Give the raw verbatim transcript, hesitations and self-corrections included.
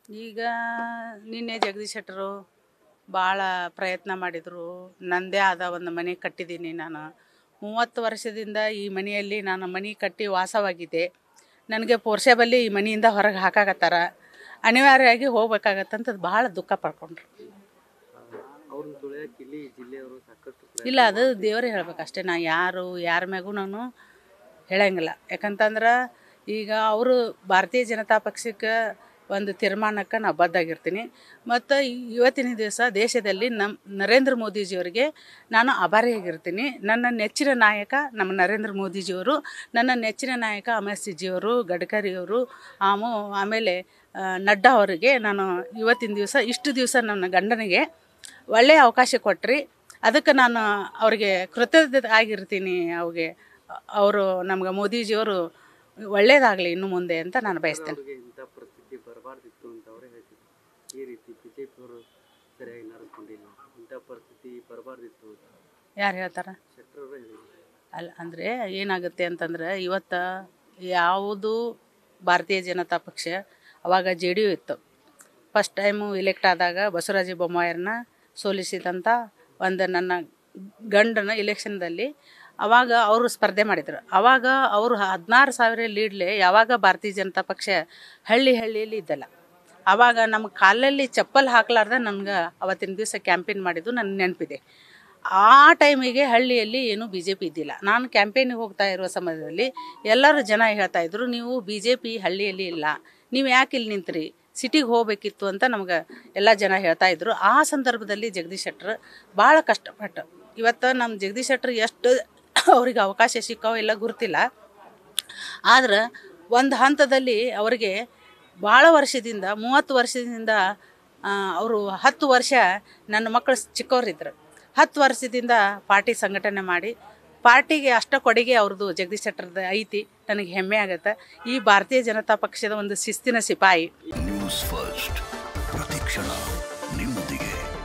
ಈಗ ನಿನ್ನೆ ಜಗದೀಶ್ ಶೆಟ್ಟರು ಭಾಳ ಪ್ರಯತ್ನ ಮಾಡಿದರು. ನನ್ನದೇ ಆದ ಒಂದು ಮನೆ ಕಟ್ಟಿದ್ದೀನಿ ನಾನು. ಮೂವತ್ತು ವರ್ಷದಿಂದ ಈ ಮನೆಯಲ್ಲಿ ನಾನು ಮನೆ ಕಟ್ಟಿ ವಾಸವಾಗಿದ್ದೆ. ನನಗೆ ಪೋರ್ಸೇಬಲ್ಲಿ ಈ ಮನೆಯಿಂದ ಹೊರಗೆ ಹಾಕಾಕತ್ತಾರ. ಅನಿವಾರ್ಯವಾಗಿ ಹೋಗ್ಬೇಕಾಗತ್ತಂತದ್ದು ಭಾಳ ದುಃಖ ಪಡ್ಕೊಂಡ್ರು. ಇಲ್ಲ, ಅದು ದೇವರೇ ಹೇಳ್ಬೇಕು ಅಷ್ಟೇ. ನಾ ಯಾರು ಯಾರ ಮ್ಯಾಗೂ ನಾನು ಹೇಳಂಗಿಲ್ಲ. ಯಾಕಂತಂದ್ರೆ ಈಗ ಅವರು ಭಾರತೀಯ ಜನತಾ ಪಕ್ಷಕ್ಕೆ ಒಂದು ತೀರ್ಮಾನಕ್ಕೆ ನಾನು ಬದ್ಧಾಗಿರ್ತೀನಿ. ಮತ್ತು ಇವತ್ತಿನ ದಿವಸ ದೇಶದಲ್ಲಿ ನಮ್ಮ ನರೇಂದ್ರ ಮೋದಿಜಿಯವರಿಗೆ ನಾನು ಆಭಾರಿಯಾಗಿರ್ತೀನಿ. ನನ್ನ ನೆಚ್ಚಿನ ನಾಯಕ ನಮ್ಮ ನರೇಂದ್ರ ಮೋದಿಜಿಯವರು, ನನ್ನ ನೆಚ್ಚಿನ ನಾಯಕ ಅಮಿತ್ ಸಿಜಿಯವರು, ಗಡ್ಕರಿಯವರು, ಆಮು ಆಮೇಲೆ ನಡ್ಡಾ ಅವರಿಗೆ ನಾನು ಇವತ್ತಿನ ದಿವಸ ಇಷ್ಟು ದಿವಸ ನನ್ನ ಗಂಡನಿಗೆ ಒಳ್ಳೆಯ ಅವಕಾಶ ಕೊಟ್ರಿ. ಅದಕ್ಕೆ ನಾನು ಅವ್ರಿಗೆ ಕೃತಜ್ಞತೆ ಆಗಿರ್ತೀನಿ. ಅವ್ರಿಗೆ ಅವರು ನಮ್ಗೆ ಮೋದಿಜಿಯವರು ಒಳ್ಳೇದಾಗಲಿ ಇನ್ನು ಮುಂದೆ ಅಂತ ನಾನು ಬಯಸ್ತೇನೆ. ಬರಬಾರ್ದಿತ್ತು ಅಂತ ಅವರೇ ಹೇಳ್ತಿದ್ರು. ಈ ರೀತಿ ಬಿಜೆಪಿ ಅವರು ಸರಿಯಾಗಿ ನಡೆಸ್ಕೊಂಡಿಲ್ಲ, ಇಂಥ ಪರಿಸ್ಥಿತಿ ಬರಬಾರ್ದಿತ್ತು. ಯಾರು ಹೇಳ್ತಾರೆ? ಶೆಟ್ಟರು ಹೇಳಿದ್ರು. ಅಲ್ಲ, ಅಂದರೆ ಏನಾಗುತ್ತೆ ಅಂತಂದ್ರೆ ಇವತ್ತು ಯಾವುದು ಭಾರತೀಯ ಜನತಾ ಪಕ್ಷ ಅವಾಗ ಜೆ ಡಿ ಯು ಇತ್ತು. ಫಸ್ಟ್ ಟೈಮು ಇಲೆಕ್ಟ್ ಆದಾಗ ಬಸವರಾಜ ಬೊಮ್ಮಾಯಿಯರನ್ನ ಸೋಲಿಸಿದಂಥ ಒಂದು ನನ್ನ ಗಂಡನ ಇಲೆಕ್ಷನ್ದಲ್ಲಿ ಆವಾಗ ಅವರು ಸ್ಪರ್ಧೆ ಮಾಡಿದರು. ಆವಾಗ ಅವರು ಹದಿನಾರು ಸಾವಿರ ಲೀಡ್ಲೆ ಯಾವಾಗ ಭಾರತೀಯ ಜನತಾ ಪಕ್ಷ ಹಳ್ಳಿ ಹಳ್ಳಿಯಲ್ಲಿ ಇದ್ದಲ್ಲ. ಆವಾಗ ನಮ್ಮ ಕಾಲಲ್ಲಿ ಚಪ್ಪಲ್ ಹಾಕ್ಲಾರ್ದೆ ನನಗೆ ಅವತ್ತಿನ ದಿವಸ ಕ್ಯಾಂಪೇನ್ ಮಾಡಿದ್ದು ನನ್ನ ನೆನಪಿದೆ. ಆ ಟೈಮಿಗೆ ಹಳ್ಳಿಯಲ್ಲಿ ಏನೂ ಬಿ ಜೆ ಪಿ ಇದ್ದಿಲ್ಲ. ನಾನು ಕ್ಯಾಂಪೇನಿಗೆ ಹೋಗ್ತಾ ಇರುವ ಸಮಯದಲ್ಲಿ ಎಲ್ಲರೂ ಜನ ಹೇಳ್ತಾಯಿದ್ರು, ನೀವು ಬಿ ಜೆ ಪಿ ಹಳ್ಳಿಯಲ್ಲಿ ಇಲ್ಲ, ನೀವು ಯಾಕೆ ಇಲ್ಲಿ ನಿಂತ್ರಿ, ಸಿಟಿಗೆ ಹೋಗಬೇಕಿತ್ತು ಅಂತ ನಮ್ಗೆ ಎಲ್ಲ ಜನ ಹೇಳ್ತಾಯಿದ್ರು. ಆ ಸಂದರ್ಭದಲ್ಲಿ ಜಗದೀಶ್ ಶೆಟ್ಟರು ಭಾಳ ಕಷ್ಟಪಟ್ಟು ಇವತ್ತು ನಮ್ಮ ಜಗದೀಶ್ ಶೆಟ್ಟರು ಎಷ್ಟು ಅವ್ರಿಗೆ ಅವಕಾಶ ಸಿಕ್ಕಾವೋ ಎಲ್ಲ ಗುರುತಿಲ್ಲ. ಆದ್ರೆ ಒಂದು ಹಂತದಲ್ಲಿ ಅವರಿಗೆ ಭಾಳ ವರ್ಷದಿಂದ ಮೂವತ್ತು ವರ್ಷದಿಂದ ಅವರು ಹತ್ತು ವರ್ಷ ನನ್ನ ಮಕ್ಕಳು ಚಿಕ್ಕವರಿದ್ದರು. ಹತ್ತು ವರ್ಷದಿಂದ ಪಾರ್ಟಿ ಸಂಘಟನೆ ಮಾಡಿ ಪಾರ್ಟಿಗೆ ಅಷ್ಟ ಕೊಡುಗೆ ಅವ್ರದ್ದು ಜಗದೀಶ್ ಶೆಟ್ಟರ್ದು ಐತಿ. ನನಗೆ ಹೆಮ್ಮೆ ಆಗುತ್ತೆ. ಈ ಭಾರತೀಯ ಜನತಾ ಪಕ್ಷದ ಒಂದು ಶಿಸ್ತಿನ ಸಿಪಾಯಿ. ನ್ಯೂಸ್ ಫಸ್ಟ್ ಪ್ರತಿಕ್ಷಣ ನಿಮ್ಮೊಂದಿಗೆ.